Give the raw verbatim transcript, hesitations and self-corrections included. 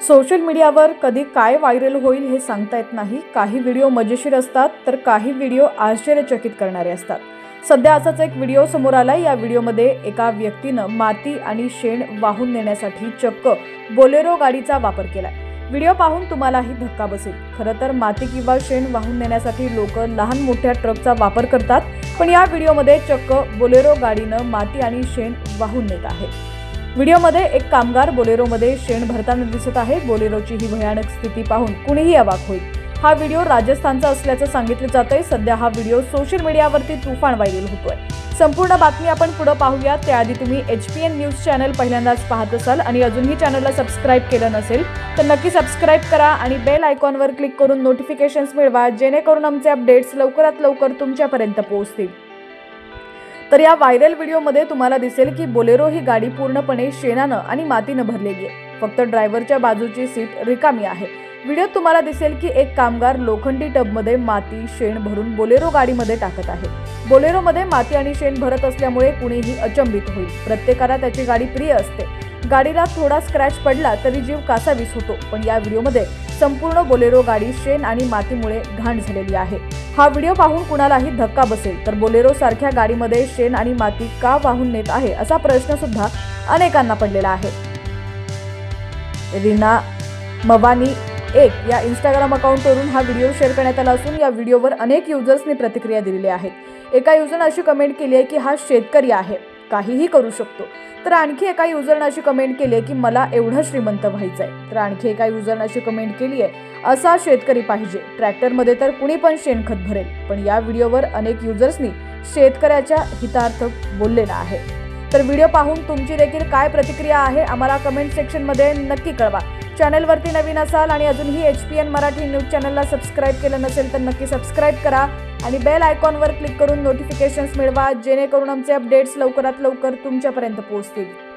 Social मीडियावर कधी काय व्हायरल होईल हे सांगता येत नाही। काही व्हिडिओ मजेशीर असतात तर काही व्हिडिओ आश्चर्यचकित करणारे असतात। सध्या असाच एक व्हिडिओ समोर आला। या व्हिडिओमध्ये एका व्यक्तीने माती आणि शेण वाहून नेण्यासाठी चक्क बोलेरो गाडीचा वापर केलाय। व्हिडिओ पाहून तुम्हालाही धक्का बसेल। खरं तर माती किंवा शेण वाहून नेण्यासाठी लोक लहान मोठ्या ट्रकचा वापर करतात, पण या व्हिडिओमध्ये चक्क बोलेरो गाडीने माती आणि शेण वाहून नेत आहे। व्हिडिओमध्ये एक कामगार बोलेरोमध्ये शेण भरताना दिसत आहे। बोलेरोची ही भयानक स्थिती पाहून कुणीही अवाक होईल। हा व्हिडिओ राजस्थानचा असल्याचं सांगितलं जातंय। सध्या हा व्हिडिओ सोशल मीडियावरती तुफान व्हायरल होतोय। संपूर्ण बातमी आपण पुढे पाहूया। त्याआधी तुम्ही H P N news channel पहिल्यांदाच पाहत असाल आणि अजूनही चॅनलला सबस्क्राइब केलं नसेल तर नक्की सबस्क्राइब करा आणि बेल आयकॉनवर क्लिक करून नोटिफिकेशन्स मिळवा, जेणेकरून आमचे अपडेट्स लवकरात लवकर तुमच्यापर्यंत पोहोचतील। तर या व्हायरल व्हिडिओमध्ये तुम्हाला दिसेल की बोलेरो ही गाडी पूर्णपणे शेणानं आणि मातीनं भरलेली आहे। फक्त ड्रायव्हरच्या बाजूची सीट रिकामी आहे। व्हिडिओत तुम्हाला दिसेल की एक कामगार लोखंडी टबमध्ये माती शेण भरून बोलेरो गाडीमध्ये टाकत आहे। बोलेरोमध्ये माती आणि शेण भरत असल्यामुळे कुणीही अचंबित होईल। प्रत्येकाला त्याची गाडी प्रिय असते। गाडीला थोडा स्क्रॅच पडला तरी जीव कासावीस होतो, पण या व्हिडिओमध्ये संपूर्ण बोलेरो गाडी शेण आणि मातीमुळे घाण झालेली आहे। हा व्हिडिओ पाहून कुणालाही धक्का बसेल। तर बोलेरो सारख्या गाडीमध्ये शेण आणि माती का वाहून नेत आहे असा प्रश्न सुद्धा अनेकांना पडलेला आहे। रीना मवानी एक या इंस्टाग्राम अकाउंटवरून हा व्हिडिओ शेअर करण्यात आला असून या व्हिडिओवर अनेक युजर्सनी प्रतिक्रिया दिलेल्या आहेत। एका युजरने अशी कमेंट केली आहे की हा शेतकरी आहे, काहीही करू शकतो। तर आणखी एका युजरने अशी कमेंट केली आहे की मला एवढं श्रीमंत व्हायचंय। तर आणखी एका युजरने अशी कमेंट केली आहे असा शेतकरी पाहिजे, ट्रॅक्टरमध्ये तर कुणी पण शेणखत भरेल। पण या व्हिडिओवर अनेक युजर्सनी शेतकऱ्याच्या हितार्थ बोललेलं आहे। तर व्हिडिओ पाहून तुमची देखील काय प्रतिक्रिया आहे आम्हाला कमेंट सेक्शनमध्ये नक्की कळवा। चॅनलवरती नवीन असाल आणि अजूनही H P N Marathi news चॅनलला सबस्क्राइब केलं नसेल तर नक्की सबस्क्राइब करा आणि बेल आयकॉनवर क्लिक करून नोटिफिकेशन्स मिळवा, जेणेकरून आमचे अपडेट्स लवकरात लवकर तुमच्यापर्यंत पोहोचतील।